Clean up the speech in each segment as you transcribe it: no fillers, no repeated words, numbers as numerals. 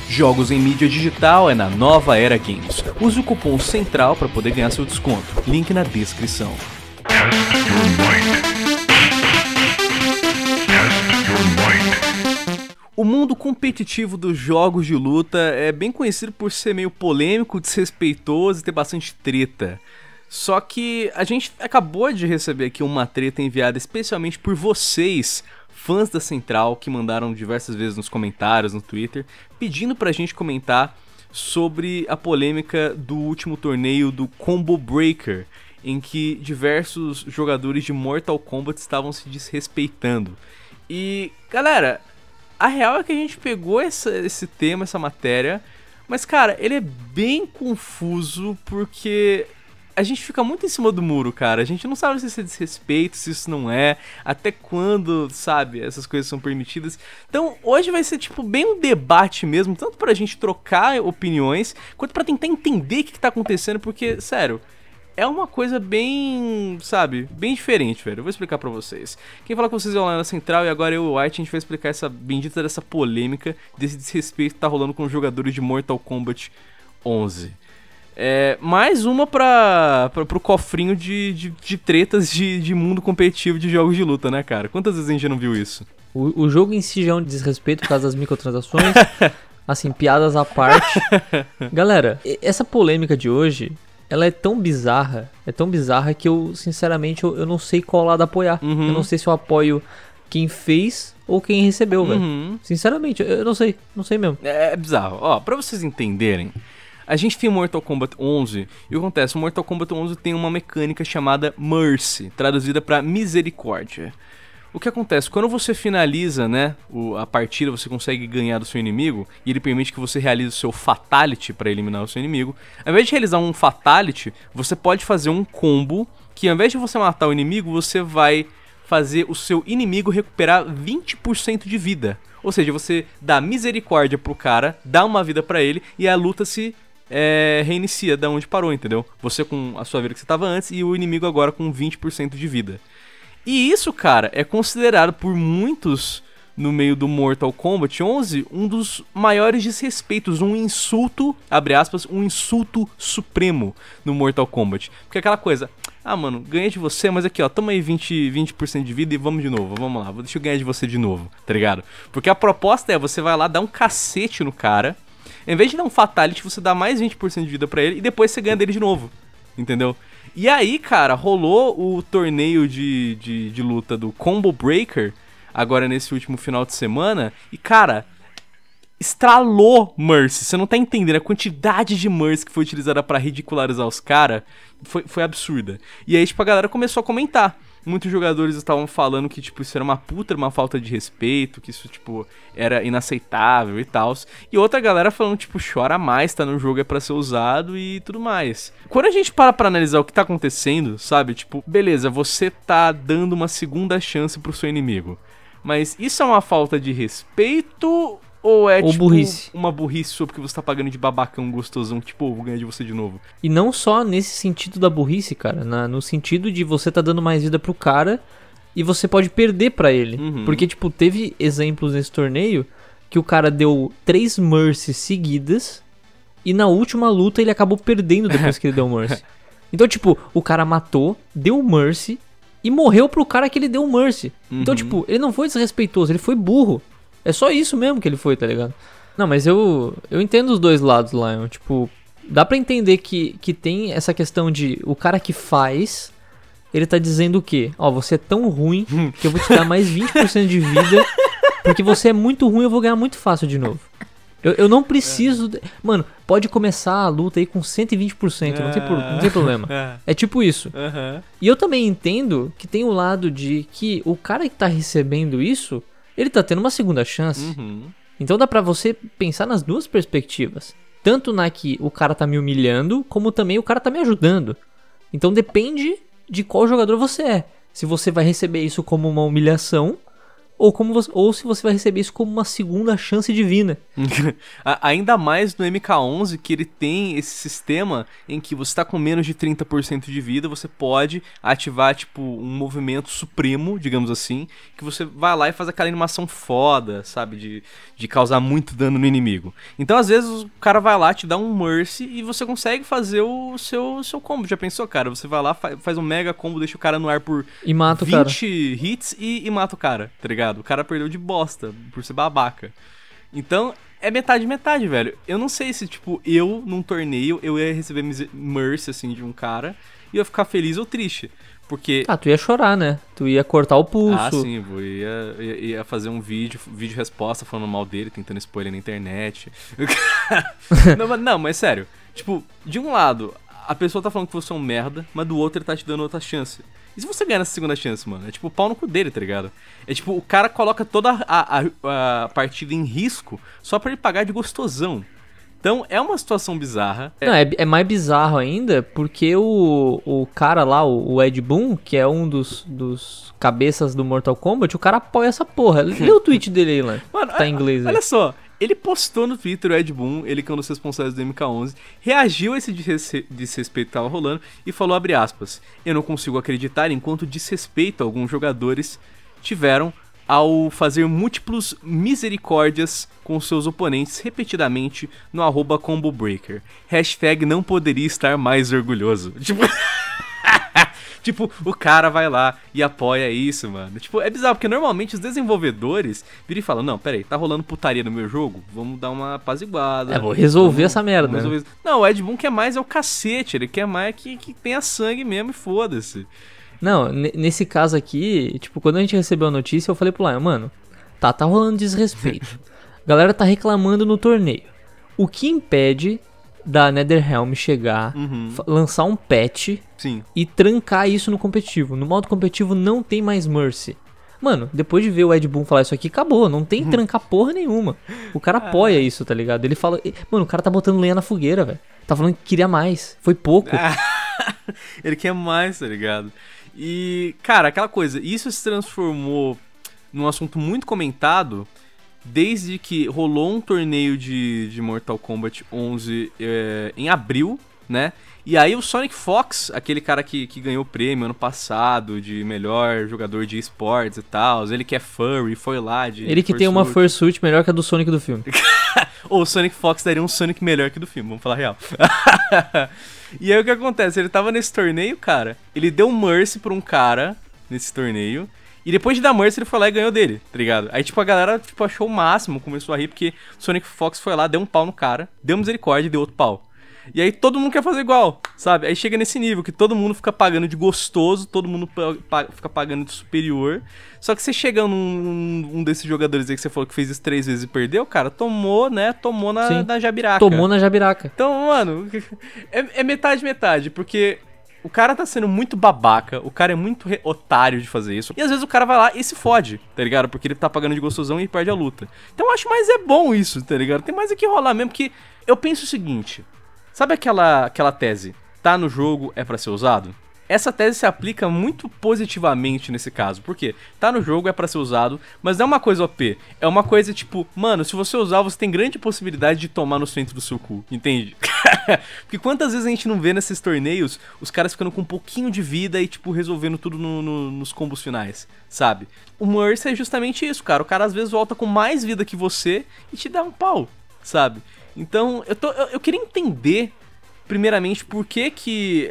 Jogos em mídia digital é na Nova Era Games. Use o cupom CENTRAL para poder ganhar seu desconto. Link na descrição. O mundo competitivo dos jogos de luta é bem conhecido por ser meio polêmico, desrespeitoso e ter bastante treta. Só que a gente acabou de receber aqui uma treta enviada especialmente por vocês, fãs da Central, que mandaram diversas vezes nos comentários, no Twitter, pedindo pra gente comentar sobre a polêmica do último torneio do Combo Breaker, em que diversos jogadores de Mortal Kombat estavam se desrespeitando. E, galera, a real é que a gente pegou esse tema, essa matéria, mas, cara, ele é bem confuso porque a gente fica muito em cima do muro, cara. A gente não sabe se isso é desrespeito, se isso não é, até quando, sabe, essas coisas são permitidas. Então, hoje vai ser, tipo, bem um debate mesmo, tanto pra gente trocar opiniões, quanto pra tentar entender o que tá acontecendo, porque, sério, é uma coisa bem, sabe, bem diferente, velho. Eu vou explicar pra vocês. Quem fala com vocês é o Lana Central e agora eu e o White, a gente vai explicar essa bendita dessa polêmica, desse desrespeito que tá rolando com os jogadores de Mortal Kombat 11. Mais uma pro cofrinho de tretas de mundo competitivo de jogos de luta, né, cara? Quantas vezes a gente já não viu isso? O jogo em si já é um desrespeito por causa das microtransações, assim, piadas à parte. Galera, essa polêmica de hoje, ela é tão bizarra que eu, sinceramente, eu não sei qual lado apoiar. Eu não sei se eu apoio quem fez ou quem recebeu, velho. Sinceramente, eu não sei mesmo. É bizarro. Ó, pra vocês entenderem, a gente tem o Mortal Kombat 11 e o que acontece? O Mortal Kombat 11 tem uma mecânica chamada Mercy, traduzida para misericórdia. O que acontece? Quando você finaliza, né, a partida, você consegue ganhar do seu inimigo e ele permite que você realize o seu Fatality para eliminar o seu inimigo. Ao invés de realizar um Fatality, você pode fazer um combo que ao invés de você matar o inimigo, você vai fazer o seu inimigo recuperar 20% de vida. Ou seja, você dá misericórdia pro cara, dá uma vida para ele e a luta se reinicia da onde parou, entendeu? Você com a sua vida que você tava antes e o inimigo agora com 20% de vida. E isso, cara, é considerado por muitos no meio do Mortal Kombat 11 um dos maiores desrespeitos, um insulto, abre aspas, um insulto supremo no Mortal Kombat. Porque é aquela coisa, mano, ganhei de você, mas aqui ó, toma aí 20% de vida e vamos de novo, vamos lá, deixa eu ganhar de você de novo, tá ligado? Porque a proposta é, você vai lá dar um cacete no cara, em vez de dar um Fatality, você dá mais 20% de vida pra ele e depois você ganha dele de novo, entendeu? E aí, cara, rolou o torneio de luta do Combo Breaker, agora nesse último final de semana, e, cara, estralou Mercy. Você não tá entendendo, a quantidade de Mercy que foi utilizada pra ridicularizar os caras foi absurda. E aí, tipo, a galera começou a comentar. Muitos jogadores estavam falando que, tipo, isso era uma falta de respeito, que isso, tipo, era inaceitável e tal. E outra galera falando, tipo, chora mais, tá no jogo, é pra ser usado e tudo mais. Quando a gente para pra analisar o que tá acontecendo, sabe? Tipo, beleza, você tá dando uma segunda chance pro seu inimigo. Mas isso é uma falta de respeito ou é, tipo, burrice? Uma burrice só porque você tá pagando de babacão gostosão, tipo, vou ganhar de você de novo. E não só nesse sentido da burrice, cara, no sentido de você tá dando mais vida pro cara e você pode perder pra ele. Porque, tipo, teve exemplos nesse torneio que o cara deu 3 Mercy seguidas e na última luta ele acabou perdendo depois que ele deu Mercy. Então, tipo, o cara matou, deu Mercy e morreu pro cara que ele deu Mercy. Então, tipo, ele não foi desrespeitoso, ele foi burro. É só isso mesmo que ele foi, tá ligado? Não, mas eu entendo os dois lados, Lion. Tipo, dá pra entender que tem essa questão de o cara que faz, ele tá dizendo o quê? Ó, você é tão ruim que eu vou te dar mais 20% de vida, porque você é muito ruim, eu vou ganhar muito fácil de novo. Eu não preciso... Mano, pode começar a luta aí com 120%, não tem problema. É tipo isso. E eu também entendo que tem o lado de que o cara que tá recebendo isso, ele tá tendo uma segunda chance. Então dá pra você pensar nas duas perspectivas. Tanto na que o cara tá me humilhando, como também o cara tá me ajudando. Então depende de qual jogador você é. Se você vai receber isso como uma humilhação, ou se você vai receber isso como uma segunda chance divina. Ainda mais no MK11, que ele tem esse sistema em que você tá com menos de 30% de vida, você pode ativar, tipo, um movimento supremo, digamos assim, que você vai lá e faz aquela animação foda, sabe, de causar muito dano no inimigo. Então, às vezes, o cara vai lá, te dá um Mercy e você consegue fazer o seu combo. Já pensou, cara? Você vai lá, faz um mega combo, deixa o cara no ar por E mata 20 hits e mata o cara, tá ligado? O cara perdeu de bosta por ser babaca. Então, é metade, velho. Eu não sei se, tipo, eu, num torneio, eu ia receber Mercy, assim, de um cara e eu ia ficar feliz ou triste. Porque... tu ia chorar, né? Tu ia cortar o pulso. Ah, sim, eu ia fazer um vídeo resposta falando mal dele, tentando expor ele na internet. não, mas sério. Tipo, de um lado, a pessoa tá falando que você é um merda, mas do outro ele tá te dando outra chance. E se você ganhar nessa segunda chance, mano? É tipo o pau no cu dele, tá ligado? É tipo, o cara coloca toda a partida em risco só pra ele pagar de gostosão. Então, é uma situação bizarra. Não, é mais bizarro ainda porque o cara lá, o Ed Boon, que é um dos cabeças do Mortal Kombat, o cara apoia essa porra. Lê o tweet dele aí, lá. Mano, tá em inglês aí. Olha só. Ele postou no Twitter, o Ed Boon, ele que é um dos responsáveis do MK11, reagiu a esse desrespeito que tava rolando e falou, abre aspas, eu não consigo acreditar em quanto desrespeito alguns jogadores tiveram ao fazer múltiplos misericórdias com seus oponentes repetidamente no @combobreaker. Hashtag não poderia estar mais orgulhoso. Tipo, o cara vai lá e apoia isso, mano. Tipo, é bizarro, porque normalmente os desenvolvedores viram e falam, não, peraí, tá rolando putaria no meu jogo? Vamos dar uma apaziguada. Vou resolver essa merda. Resolver... Não, o Ed Boon quer mais é o cacete, ele quer mais que tenha sangue mesmo e foda-se. Não, nesse caso aqui, tipo, quando a gente recebeu a notícia, eu falei pro Lion, mano, tá rolando desrespeito. A galera tá reclamando no torneio. O que impede da NetherRealm chegar, lançar um patch e trancar isso no competitivo? No modo competitivo não tem mais Mercy. Mano, depois de ver o Ed Boon falar isso aqui, acabou, não tem trancar porra nenhuma. O cara apoia isso, tá ligado? Ele fala, mano, o cara tá botando lenha na fogueira, velho. Tá falando que queria mais, foi pouco. Ele quer mais, tá ligado? E, cara, aquela coisa, isso se transformou num assunto muito comentado desde que rolou um torneio de Mortal Kombat 11 em abril, né? E aí o Sonic Fox, aquele cara que ganhou o prêmio ano passado de melhor jogador de esportes e tal, ele que é furry, foi lá de... Ele que tem uma fursuit melhor que a do Sonic do filme. Ou o Sonic Fox daria um Sonic melhor que do filme, vamos falar real. E aí o que acontece? Ele tava nesse torneio, cara, ele deu Mercy pra um cara nesse torneio, e depois de dar Mercy ele foi lá e ganhou dele, tá ligado? Aí tipo a galera tipo, achou o máximo, começou a rir, porque o Sonic Fox foi lá, deu um pau no cara, deu misericórdia e deu outro pau. E aí todo mundo quer fazer igual, sabe? Aí chega nesse nível que todo mundo fica pagando de gostoso, todo mundo fica pagando de superior. Só que você chega num desses jogadores aí que você falou que fez isso 3 vezes e perdeu, cara, tomou na jabiraca. Tomou na jabiraca. Então, mano, é metade, porque o cara tá sendo muito babaca, o cara é muito otário de fazer isso. E às vezes o cara vai lá e se fode, tá ligado? Porque ele tá pagando de gostosão e perde a luta. Então eu acho mais é bom isso, tá ligado? Tem mais aqui rolar mesmo, porque eu penso o seguinte... Sabe aquela tese, tá no jogo, é pra ser usado? Essa tese se aplica muito positivamente nesse caso, porque tá no jogo, é pra ser usado, mas não é uma coisa OP, é uma coisa tipo, mano, se você usar, você tem grande possibilidade de tomar no centro do seu cu, entende? Porque quantas vezes a gente não vê nesses torneios os caras ficando com um pouquinho de vida e, tipo, resolvendo tudo nos combos finais, sabe? O Mercy é justamente isso, cara, o cara às vezes volta com mais vida que você e te dá um pau, sabe? Então, eu queria entender, primeiramente, por que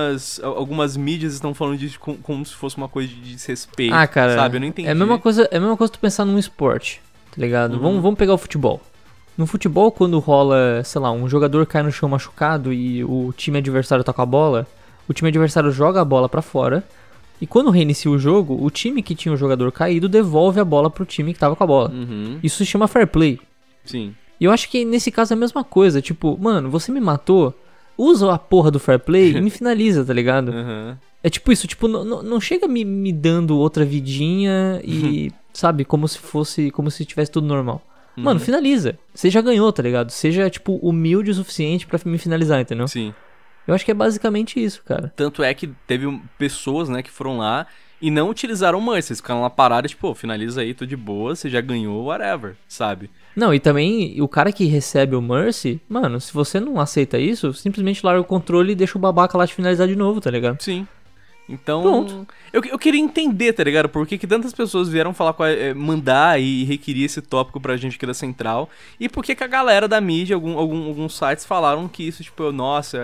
algumas mídias estão falando disso como se fosse uma coisa de desrespeito, cara, sabe? Eu não entendi. É a mesma coisa tu pensar num esporte, tá ligado? Vamos pegar o futebol. No futebol, quando rola, sei lá, um jogador cai no chão machucado e o time adversário tá com a bola, o time adversário joga a bola pra fora, e quando reinicia o jogo, o time que tinha o jogador caído devolve a bola pro time que tava com a bola. Isso se chama fair play. Sim. E eu acho que nesse caso é a mesma coisa, tipo, mano, você me matou, usa a porra do fair play e me finaliza, tá ligado? É tipo isso, tipo, não chega me dando outra vidinha e, sabe, como se tivesse tudo normal. Mano, finaliza. Você já ganhou, tá ligado? Seja, tipo, humilde o suficiente pra me finalizar, entendeu? Sim. Eu acho que é basicamente isso, cara. Tanto é que teve pessoas, né, que foram lá E não utilizaram o Mercy, eles ficaram lá parados, tipo, finaliza aí, tô de boa, você já ganhou, whatever, sabe? Não, e também o cara que recebe o Mercy, mano, se você não aceita isso, simplesmente larga o controle e deixa o babaca lá te finalizar de novo, tá ligado? Sim. Então, pronto. Eu queria entender, tá ligado? Por que tantas pessoas vieram falar mandar e requerir esse tópico pra gente aqui da Central. E por que a galera da mídia, alguns sites falaram que isso, tipo, nossa,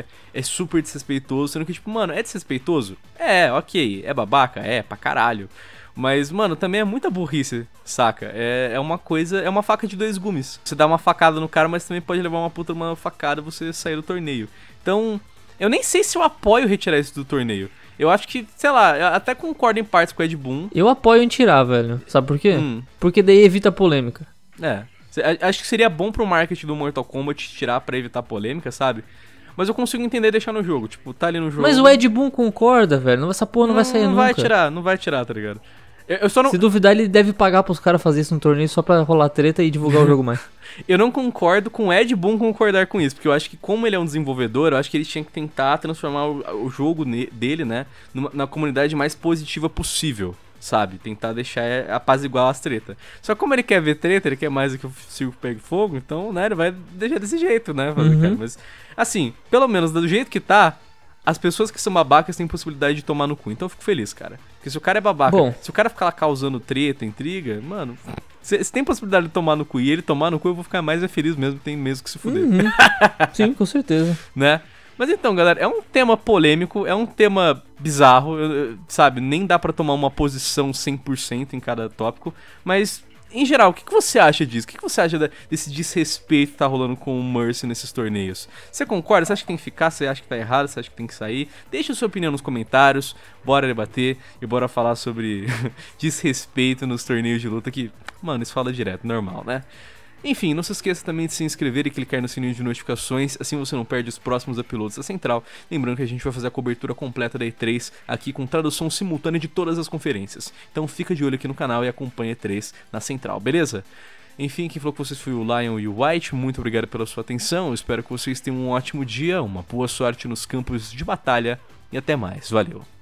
é super desrespeitoso. Sendo que, tipo, mano, é desrespeitoso? É, ok. É babaca? É, pra caralho. Mas, mano, também é muita burrice, saca? É uma coisa, é uma faca de dois gumes. Você dá uma facada no cara, mas também pode levar uma facada e você sair do torneio. Então, eu nem sei se eu apoio retirar isso do torneio. Eu acho que, sei lá, eu até concordo em partes com o Ed Boon. Eu apoio em tirar, velho. Sabe por quê? Porque daí evita polêmica. É. Acho que seria bom pro marketing do Mortal Kombat tirar pra evitar polêmica, sabe? Mas eu consigo entender deixar no jogo. Tipo, tá ali no jogo. Mas o Ed Boon concorda, velho. Essa porra não vai sair nunca. Não vai tirar, tá ligado? Eu só não... Se duvidar, ele deve pagar pros caras fazer isso no torneio só pra rolar treta e divulgar o jogo mais. Eu não concordo com o Ed Boon concordar com isso, porque eu acho que como ele é um desenvolvedor, eu acho que ele tinha que tentar transformar o jogo dele, né, na comunidade mais positiva possível, sabe? Tentar deixar apaziguar as tretas. Só que como ele quer ver treta, ele quer mais do que o circo pegue fogo, então, né, ele vai deixar desse jeito, né? Mas, assim, pelo menos do jeito que tá, as pessoas que são babacas têm possibilidade de tomar no cu. Então eu fico feliz, cara. Porque se o cara é babaca, se o cara ficar lá causando treta, intriga, mano, se tem possibilidade de tomar no cu e ele tomar no cu, eu vou ficar mais feliz mesmo, tem mesmo que se fuder. Sim, com certeza. Né? Mas então, galera, é um tema polêmico, é um tema bizarro, sabe? Nem dá pra tomar uma posição 100% em cada tópico, mas... Em geral, o que você acha disso? O que você acha desse desrespeito que tá rolando com o Mercy nesses torneios? Você concorda? Você acha que tem que ficar? Você acha que tá errado? Você acha que tem que sair? Deixa a sua opinião nos comentários, bora debater e bora falar sobre desrespeito nos torneios de luta que, mano, isso fala direto, normal, né? Enfim, não se esqueça também de se inscrever e clicar no sininho de notificações, assim você não perde os próximos uploads da Central. Lembrando que a gente vai fazer a cobertura completa da E3 aqui com tradução simultânea de todas as conferências. Então fica de olho aqui no canal e acompanha a E3 na Central, beleza? Enfim, quem falou com vocês foi o Lion e o White, muito obrigado pela sua atenção, eu espero que vocês tenham um ótimo dia, uma boa sorte nos campos de batalha e até mais, valeu!